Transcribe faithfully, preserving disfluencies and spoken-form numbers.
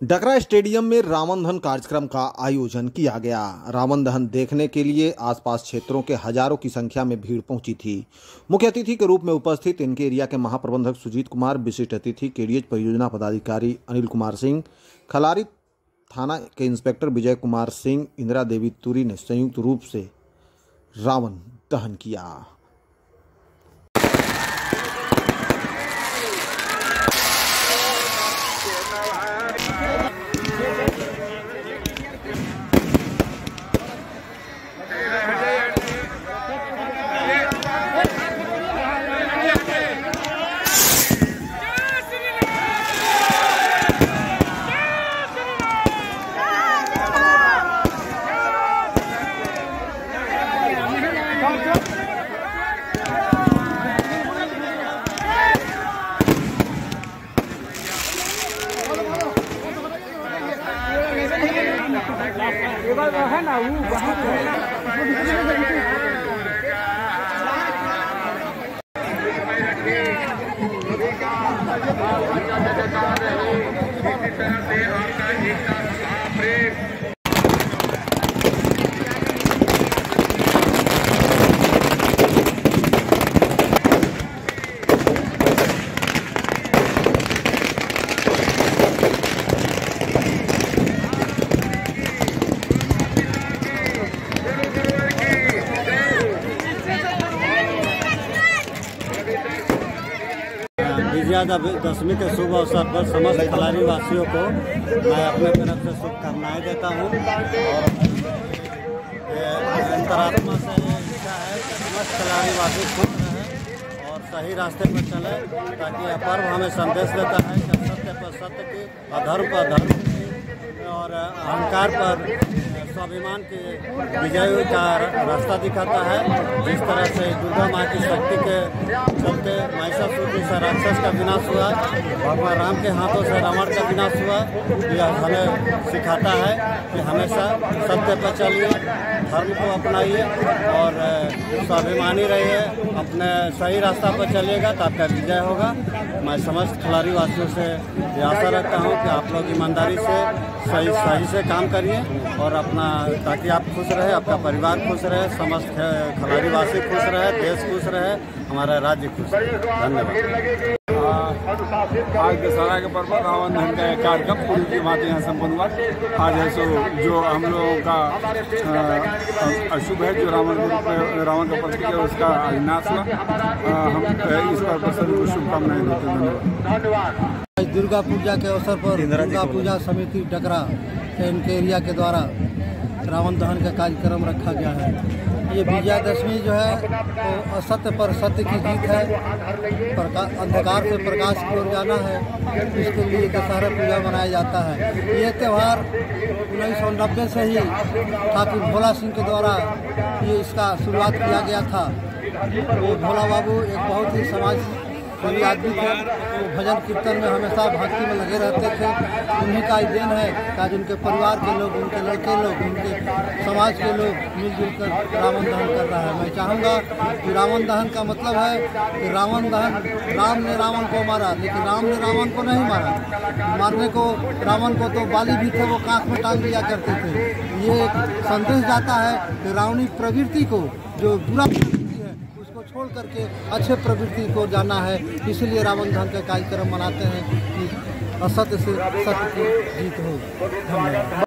Dakra stadium में रावण दहन कार्यक्रम का आयोजन किया गया। रावण दहन देखने के लिए आसपास क्षेत्रों के हजारों की संख्या में भीड़ पहुंची थी। मुख्य अतिथि के रूप में उपस्थित इनके एरिया के महाप्रबंधक सुजीत कुमार, विशिष्ट अतिथि केडीएच परियोजना पदाधिकारी अनिल कुमार सिंह, खलारी थाना के इंस्पेक्टर विजय कुमार सिंह, इंदिरा देवी तुरी ने संयुक्त रूप से रावण दहन किया। है ना वो वहाँ विजयादशमी के शुभ अवसर पर समस्त खलारी वासियों को मैं अपने तरफ से शुभकामनाएं देता हूं और अंतरात्मा से इच्छा है कि समस्त खलारी वासी खुश रहें और सही रास्ते पर चले, ताकि यह पर्व हमें संदेश देता है कि सत्य पर सत्य की, अधर्म पर धर्म की और अहंकार पर स्वाभिमान के विजय का रास्ता दिखाता है। जिस तरह से दुर्गा माँ की शक्ति के चलते महिषासुर जैसा राक्षस का विनाश हुआ, भगवान राम के हाथों से रावण का विनाश हुआ, यह हमें सिखाता है कि हमेशा सत्य पर चलिए, धर्म को अपनाइए और स्वाभिमानी रहिए। अपने सही रास्ता पर चलिएगा तो आपका विजय होगा। मैं समस्त खिलाड़ी वासियों से यह आशा रखता हूँ कि आप लोग ईमानदारी से सही सही से काम करिए और अपना, ताकि आप खुश रहे, आपका परिवार खुश रहे, समस्त खिलाड़ी वासी खुश रहे, देश खुश रहे, हमारा राज्य खुश रहे। धन्यवाद। आज दशहरा के पर्व रावण दहन का कार्यक्रम पूरी की बात यहाँ संपन्न हुआ। आज है सो जो हम लोगों का अशुभ है, जो रावण रावण का प्रतीक है, उसका विनाश हुआ। हम इस पर पर सभी को शुभकामनाएं देते हैं। धन्यवाद। आज दुर्गा पूजा के अवसर पर दुर्गा पूजा समिति डकरा के इनके एरिया के द्वारा रावण दहन का कार्यक्रम रखा गया है। ये विजयादशमी जो है तो असत्य पर सत्य की जीत है, अंधकार से प्रकाश की ओर जाना है। इसके लिए दशहरा पूजा मनाया जाता है। ये त्यौहार उन्नीस सौ नब्बे से ही ठाकुर भोला सिंह के द्वारा ये इसका शुरुआत किया गया था। वो भोला बाबू एक बहुत ही समाज सेवी आदमी थे। वो भजन कीर्तन में हमेशा भक्ति में लगे रहते थे। उन्हीं का ही देन है कि आज उनके परिवार के लोग, उनके लड़के लोग, उनके समाज के लोग मिलजुल कर रावण दहन कर रहा है। मैं चाहूँगा कि रावण दहन का मतलब है कि रावण दहन, राम ने रावण को मारा, लेकिन राम ने रावण को नहीं मारा। मारने को रावण को तो बाली भी थे, वो कांख में टांग लिया करते थे। ये एक संदेश जाता है कि रावणी प्रवृत्ति को, जो बुरा छोड़ करके अच्छे प्रवृत्ति को जाना है। इसलिए रावण दहन का कार्यक्रम मनाते हैं कि असत्य से सत्य की जीत हो। धन्यवाद।